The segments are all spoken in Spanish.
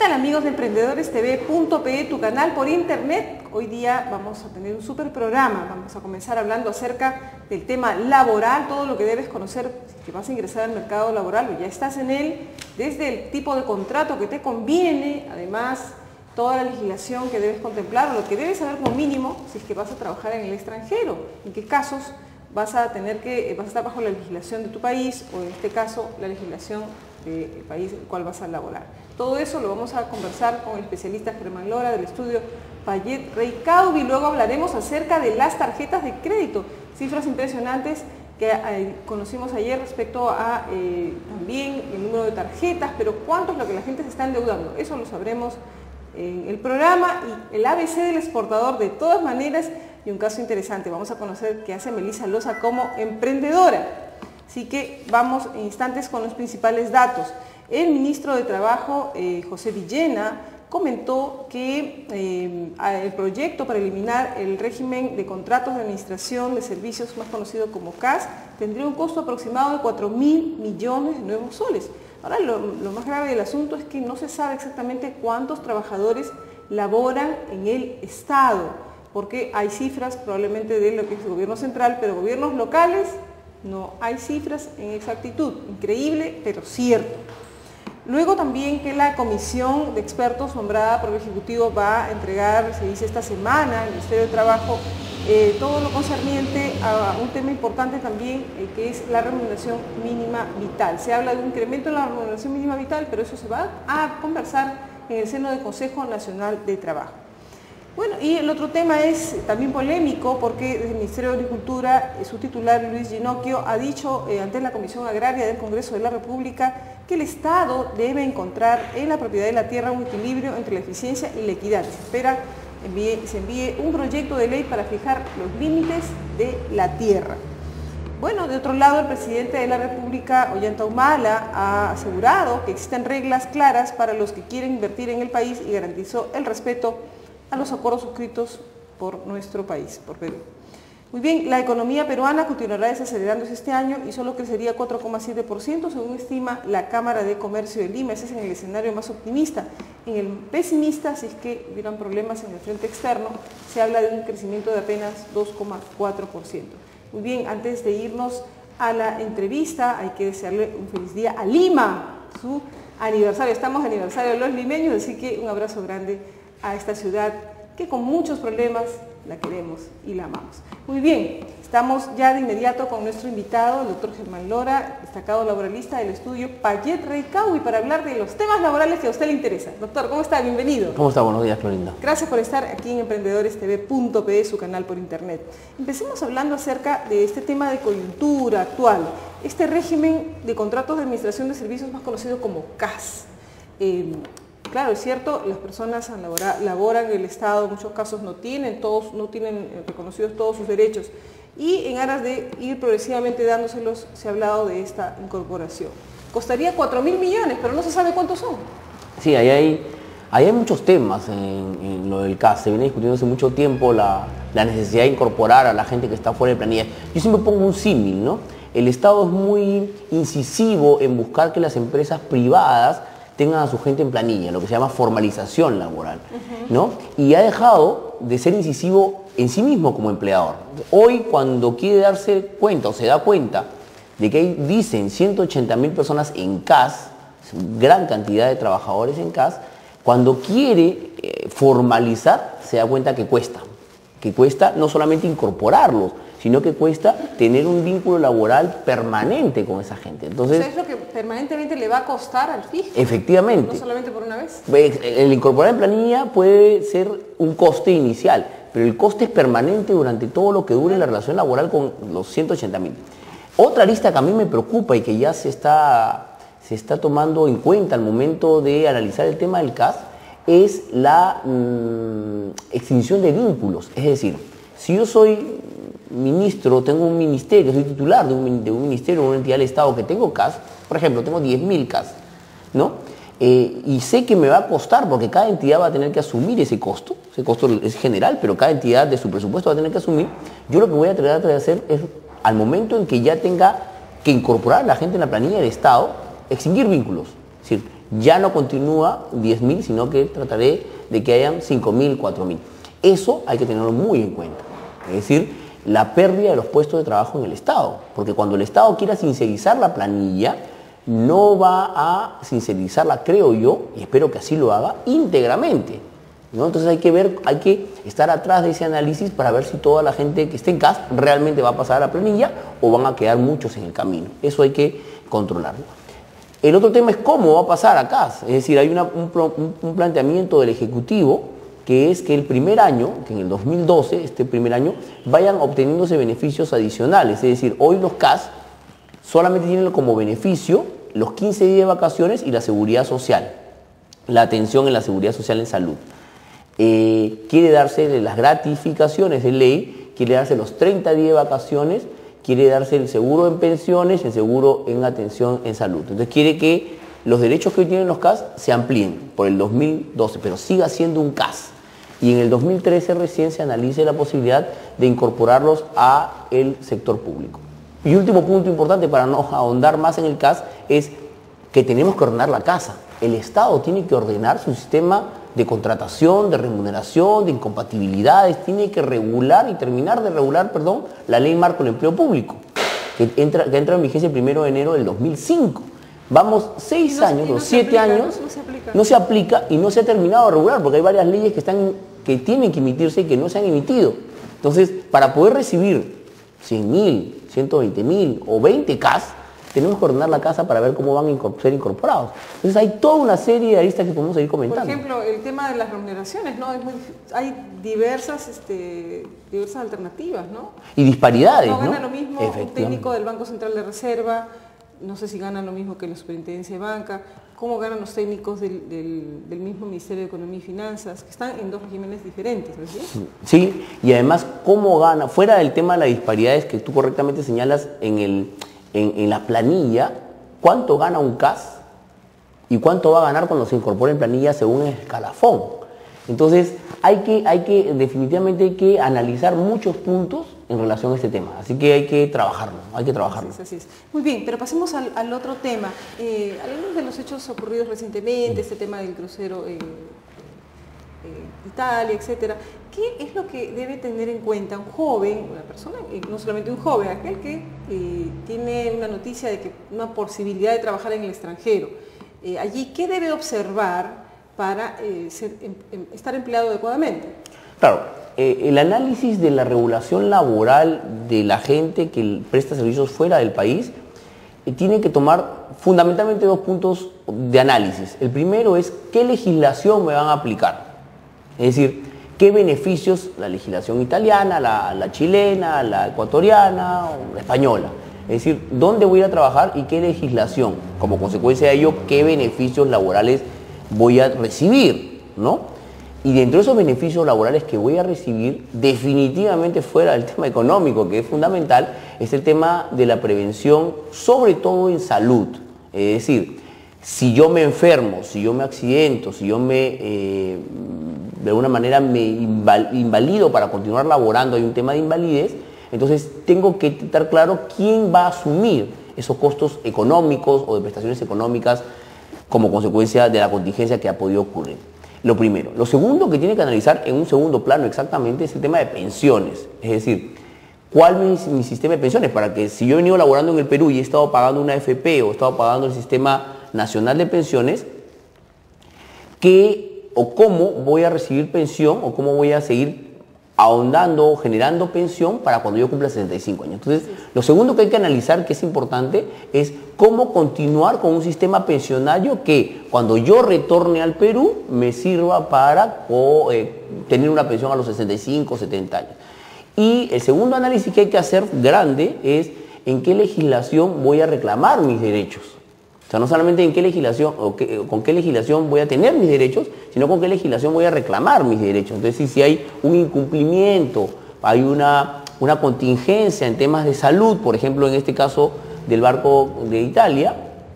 tal amigos de EmprendedoresTV.pe, tu canal por internet? Hoy día vamos a tener un súper programa. Vamos a comenzar hablando acerca del tema laboral, todo lo que debes conocer si vas a ingresar al mercado laboral o ya estás en él, desde el tipo de contrato que te conviene, además toda la legislación que debes contemplar o lo que debes saber como mínimo si es que vas a trabajar en el extranjero, en qué casos vas a estar bajo la legislación de tu país o en este caso la legislación del país en el cual vas a laborar. Todo eso lo vamos a conversar con el especialista Germán Lora del estudio Payet Reicaubi y luego hablaremos acerca de las tarjetas de crédito, cifras impresionantes que conocimos ayer respecto a también el número de tarjetas, pero cuánto es lo que la gente se está endeudando, eso lo sabremos en el programa. Y el ABC del exportador de todas maneras, y un caso interesante, vamos a conocer qué hace Melissa Loza como emprendedora. Así que vamos en instantes con los principales datos. El ministro de Trabajo, José Villena, comentó que el proyecto para eliminar el régimen de contratos de administración de servicios, más conocido como CAS, tendría un costo aproximado de 4.000 millones de nuevos soles. Ahora, lo más grave del asunto es que no se sabe exactamente cuántos trabajadores laboran en el Estado, porque hay cifras probablemente de lo que es el gobierno central, pero gobiernos locales no hay cifras en exactitud. Increíble, pero cierto. Luego también que la comisión de expertos nombrada por el Ejecutivo va a entregar, se dice esta semana, al Ministerio de Trabajo, todo lo concerniente a un tema importante también, que es la remuneración mínima vital. Se habla de un incremento en la remuneración mínima vital, pero eso se va a conversar en el seno del Consejo Nacional de Trabajo. Bueno, y el otro tema es también polémico porque desde el Ministerio de Agricultura, su titular Luis Ginocchio ha dicho ante la Comisión Agraria del Congreso de la República que el Estado debe encontrar en la propiedad de la tierra un equilibrio entre la eficiencia y la equidad. Se espera se envíe un proyecto de ley para fijar los límites de la tierra. Bueno, de otro lado, el presidente de la República, Ollanta Humala, ha asegurado que existen reglas claras para los que quieren invertir en el país y garantizó el respeto a los acuerdos suscritos por nuestro país, por Perú. Muy bien, la economía peruana continuará desacelerándose este año y solo crecería 4,7%, según estima la Cámara de Comercio de Lima. Ese es en el escenario más optimista. En el pesimista, si es que hubieran problemas en el frente externo, se habla de un crecimiento de apenas 2,4%. Muy bien, antes de irnos a la entrevista, hay que desearle un feliz día a Lima, su aniversario. Estamos aniversario de los limeños, así que un abrazo grande a esta ciudad que con muchos problemas la queremos y la amamos. Muy bien, estamos ya de inmediato con nuestro invitado, el doctor Germán Lora, destacado laboralista del estudio Payet Reicaubi, para hablar de los temas laborales que a usted le interesan. Doctor, ¿cómo está? Bienvenido. ¿Cómo está? Buenos días, Florinda. Gracias por estar aquí en EmprendedoresTV.pe, su canal por internet. Empecemos hablando acerca de este tema de coyuntura actual, este régimen de contratos de administración de servicios más conocido como CAS. Claro, es cierto, las personas laboran en el Estado, en muchos casos no tienen reconocidos todos sus derechos y en aras de ir progresivamente dándoselos, se ha hablado de esta incorporación. Costaría 4.000 millones, pero no se sabe cuántos son. Sí, ahí hay muchos temas en lo del CAS. Se viene discutiendo hace mucho tiempo la necesidad de incorporar a la gente que está fuera de planilla. Yo siempre pongo un símil, ¿no? El Estado es muy incisivo en buscar que las empresas privadas tengan a su gente en planilla, lo que se llama formalización laboral, ¿no? Y ha dejado de ser incisivo en sí mismo como empleador. Hoy, cuando quiere darse cuenta o se da cuenta de que hay, dicen, 180.000 personas en CAS, gran cantidad de trabajadores en CAS, cuando quiere formalizar, se da cuenta que cuesta no solamente incorporarlos, sino que cuesta tener un vínculo laboral permanente con esa gente. Entonces, o sea, es lo que permanentemente le va a costar al fisco. Efectivamente. No solamente por una vez. El incorporar en planilla puede ser un coste inicial, pero el coste es permanente durante todo lo que dure la relación laboral con los 180.000. Otra lista que a mí me preocupa y que ya se está tomando en cuenta al momento de analizar el tema del CAS es la extinción de vínculos. Es decir, si yo soy ministro, tengo un ministerio, soy titular de un ministerio o una entidad del Estado que tengo CAS, por ejemplo, tengo 10.000 CAS, ¿no? Y sé que me va a costar porque cada entidad va a tener que asumir ese costo es general, pero cada entidad de su presupuesto va a tener que asumir. Yo lo que voy a tratar de hacer es, al momento en que ya tenga que incorporar a la gente en la planilla del Estado, extinguir vínculos. Es decir, Ya no continúa 10.000, sino que trataré de que hayan 5.000, 4.000. Eso hay que tenerlo muy en cuenta. Es decir, la pérdida de los puestos de trabajo en el Estado. Porque cuando el Estado quiera sincerizar la planilla, no va a sincerizarla, creo yo, y espero que así lo haga, íntegramente, ¿no? Entonces hay que ver, hay que estar atrás de ese análisis para ver si toda la gente que esté en CAS realmente va a pasar a la planilla o van a quedar muchos en el camino. Eso hay que controlarlo. El otro tema es cómo va a pasar a CAS. Es decir, hay un planteamiento del Ejecutivo que es que el primer año, que en el 2012, este primer año, vayan obteniéndose beneficios adicionales. Es decir, hoy los CAS solamente tienen como beneficio los 15 días de vacaciones y la seguridad social, la atención en la seguridad social en salud. Quiere darse las gratificaciones de ley, quiere darse los 30 días de vacaciones, quiere darse el seguro en pensiones, el seguro en atención en salud. Entonces quiere que los derechos que hoy tienen los CAS se amplíen por el 2012, pero siga siendo un CAS. Y en el 2013 recién se analice la posibilidad de incorporarlos a el sector público. Y último punto importante para no ahondar más en el CAS es que tenemos que ordenar la casa. El Estado tiene que ordenar su sistema de contratación, de remuneración, de incompatibilidades, tiene que regular y terminar de regular, la Ley Marco del Empleo Público, que entra en vigencia el 1 de enero del 2005. Vamos 6 años o 7 años, no se aplica y no se ha terminado de regular, porque hay varias leyes que tienen que emitirse y que no se han emitido. Entonces, para poder recibir 100.000, 120.000 o 20 CAS, tenemos que ordenar la casa para ver cómo van a ser incorporados. Entonces hay toda una serie de aristas que podemos seguir comentando. Por ejemplo, el tema de las remuneraciones, ¿no? Hay diversas alternativas, ¿no? Y disparidades, ¿no? No gana lo mismo un técnico del Banco Central de Reserva, no sé si ganan lo mismo que la Superintendencia de Banca, cómo ganan los técnicos del mismo Ministerio de Economía y Finanzas, que están en dos regímenes diferentes, ¿no es cierto? Sí, y además cómo gana, fuera del tema de las disparidades que tú correctamente señalas en la planilla, cuánto gana un CAS y cuánto va a ganar cuando se incorpore en planilla según el escalafón. Entonces definitivamente hay que analizar muchos puntos en relación a este tema, así que hay que trabajarlo, Así es. Muy bien, pero pasemos al otro tema. Hablemos de los hechos ocurridos recientemente, este tema del crucero Italia, etcétera. ¿Qué es lo que debe tener en cuenta un joven, una persona, no solamente un joven, aquel que tiene una noticia de que una posibilidad de trabajar en el extranjero? Allí, ¿qué debe observar para estar empleado adecuadamente? Claro, el análisis de la regulación laboral de la gente que presta servicios fuera del país tiene que tomar fundamentalmente 2 puntos de análisis. El primero es qué legislación me van a aplicar. Es decir, qué beneficios la legislación italiana, la chilena, la ecuatoriana o la española. Es decir, dónde voy a trabajar y qué legislación. Como consecuencia de ello, qué beneficios laborales voy a recibir, ¿no? Y dentro de esos beneficios laborales que voy a recibir, definitivamente fuera del tema económico, que es fundamental, es el tema de la prevención, sobre todo en salud. Es decir, si yo me enfermo, si yo me accidento, si yo de alguna manera me invalido para continuar laborando, hay un tema de invalidez, entonces tengo que estar claro quién va a asumir esos costos económicos o de prestaciones económicas como consecuencia de la contingencia que ha podido ocurrir. Lo primero. Lo segundo que tiene que analizar en un segundo plano exactamente es el tema de pensiones. Es decir, ¿cuál es mi sistema de pensiones? Para que si yo he venido laborando en el Perú y he estado pagando una AFP o he estado pagando el Sistema Nacional de Pensiones, ¿qué o cómo voy a recibir pensión o cómo voy a seguir ahondando o generando pensión para cuando yo cumpla 65 años? Entonces, lo segundo que hay que analizar, que es importante, es cómo continuar con un sistema pensionario que cuando yo retorne al Perú me sirva para tener una pensión a los 65 o 70 años. Y el segundo análisis que hay que hacer grande es en qué legislación voy a reclamar mis derechos. O sea, no solamente en qué legislación o con qué legislación voy a tener mis derechos, sino con qué legislación voy a reclamar mis derechos. Entonces, si hay un incumplimiento, hay una contingencia en temas de salud, por ejemplo, en este caso del barco de Italia,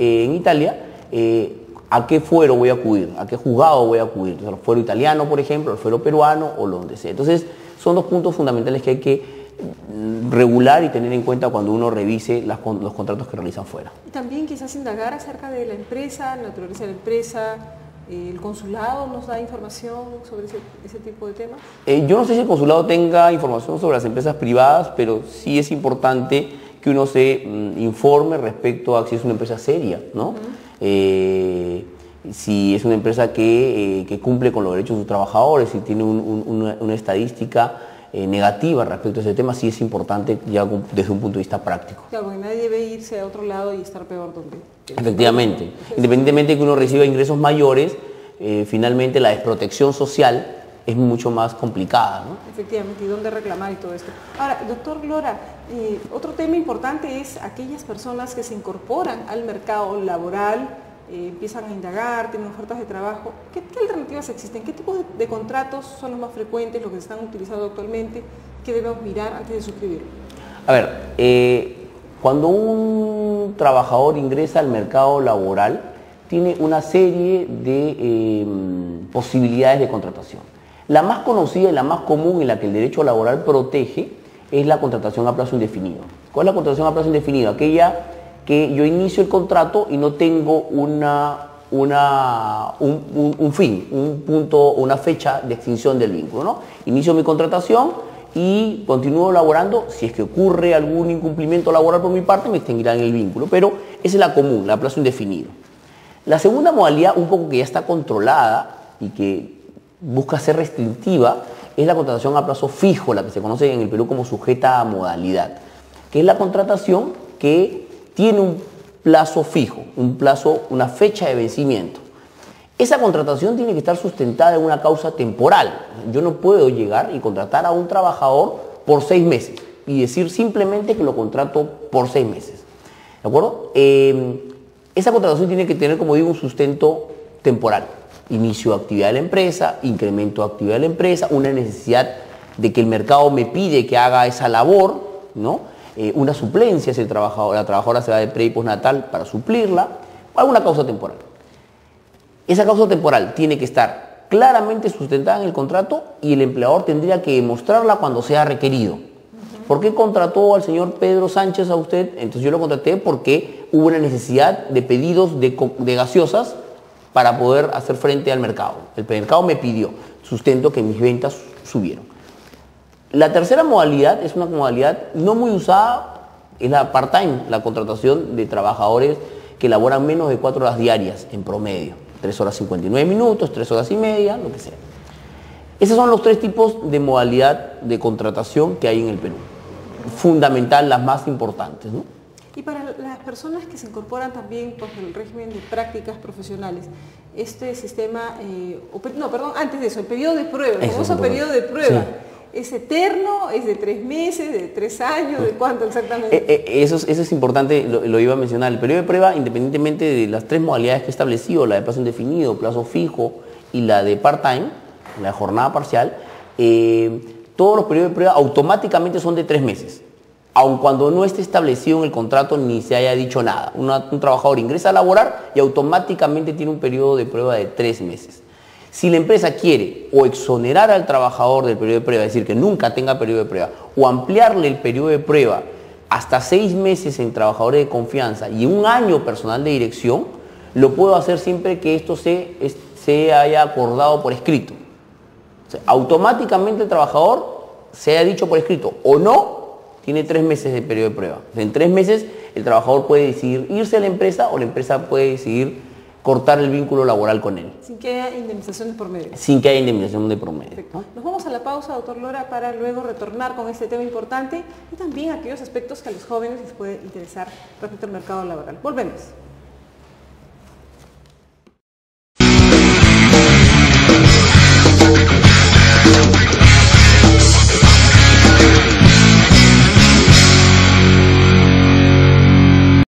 ¿a qué fuero voy a acudir? ¿A qué juzgado voy a acudir? Entonces, el fuero italiano, por ejemplo, el fuero peruano o donde sea. Entonces, son 2 puntos fundamentales que hay que regular y tener en cuenta cuando uno revise los contratos que realizan fuera. Y también quizás indagar acerca de la empresa, la naturaleza de la empresa, el consulado nos da información sobre ese tipo de temas. Yo no sé si el consulado tenga información sobre las empresas privadas, pero sí es importante que uno se informe respecto a si es una empresa seria, ¿no? Si es una empresa que cumple con los derechos de sus trabajadores, si tiene una estadística negativa respecto a ese tema, sí es importante ya desde un punto de vista práctico. Claro, porque nadie debe irse a otro lado y estar peor donde... Efectivamente. Independientemente de que uno reciba ingresos mayores, finalmente la desprotección social es mucho más complicada, ¿no? Efectivamente, y dónde reclamar y todo esto. Ahora, doctor Lora, otro tema importante es aquellas personas que se incorporan al mercado laboral, empiezan a indagar, tienen ofertas de trabajo. ¿Qué alternativas existen? ¿Qué tipos de contratos son los más frecuentes, los que se están utilizando actualmente? ¿Qué debemos mirar antes de suscribirlo? A ver, cuando un trabajador ingresa al mercado laboral, tiene una serie de posibilidades de contratación. La más conocida y la más común en la que el derecho laboral protege es la contratación a plazo indefinido. ¿Cuál es la contratación a plazo indefinido? Aquella que yo inicio el contrato y no tengo un fin, un punto, una fecha de extinción del vínculo, ¿no? Inicio mi contratación y continúo laborando. Si es que ocurre algún incumplimiento laboral por mi parte, me extinguirán el vínculo, pero esa es la común, la a plazo indefinido. La segunda modalidad, un poco que ya está controlada y que busca ser restrictiva, es la contratación a plazo fijo, la que se conoce en el Perú como sujeta a modalidad, que es la contratación que tiene un plazo fijo, una fecha de vencimiento. Esa contratación tiene que estar sustentada en una causa temporal. Yo no puedo llegar y contratar a un trabajador por 6 meses y decir simplemente que lo contrato por 6 meses. ¿De acuerdo? Esa contratación tiene que tener, como digo, un sustento temporal. Inicio de actividad de la empresa, incremento de actividad de la empresa, una necesidad de que el mercado me pide que haga esa labor, ¿no? Una suplencia si la trabajadora se va de pre y postnatal para suplirla, alguna causa temporal. Esa causa temporal tiene que estar claramente sustentada en el contrato y el empleador tendría que demostrarla cuando sea requerido. ¿Por qué contrató al señor Pedro Sánchez a usted? Entonces yo lo contraté porque hubo una necesidad de pedidos de gaseosas para poder hacer frente al mercado. El mercado me pidió sustento que mis ventas subieron. La tercera modalidad es una modalidad no muy usada, es la part-time, la contratación de trabajadores que laboran menos de 4 horas diarias en promedio, 3 horas 59 minutos, 3 horas y media, lo que sea. Esos son los 3 tipos de modalidad de contratación que hay en el Perú. Fundamental, las más importantes, ¿no? Y para las personas que se incorporan también por el régimen de prácticas profesionales, este sistema, antes de eso, el periodo de prueba, el famoso periodo de prueba. Sí. ¿Es eterno? ¿Es de 3 meses? ¿De 3 años? ¿De cuánto exactamente? Eso es importante, lo iba a mencionar. El periodo de prueba, independientemente de las 3 modalidades que he establecido, la de plazo indefinido, plazo fijo y la de part-time, la de jornada parcial, todos los periodos de prueba automáticamente son de 3 meses. Aun cuando no esté establecido en el contrato ni se haya dicho nada. Un trabajador ingresa a laborar y automáticamente tiene un periodo de prueba de 3 meses. Si la empresa quiere o exonerar al trabajador del periodo de prueba, es decir, que nunca tenga periodo de prueba, o ampliarle el periodo de prueba hasta 6 meses en trabajadores de confianza y 1 año personal de dirección, lo puedo hacer siempre que esto se haya acordado por escrito. O sea, automáticamente el trabajador se haya dicho por escrito o no, tiene 3 meses de periodo de prueba. O sea, en 3 meses el trabajador puede decidir irse a la empresa o la empresa puede decidir cortar el vínculo laboral con él. Sin que haya indemnizaciones por medio. Sin que haya indemnización de por medio. ¿No? Nos vamos a la pausa, doctor Lora, para luego retornar con este tema importante y también aquellos aspectos que a los jóvenes les puede interesar respecto al mercado laboral. Volvemos.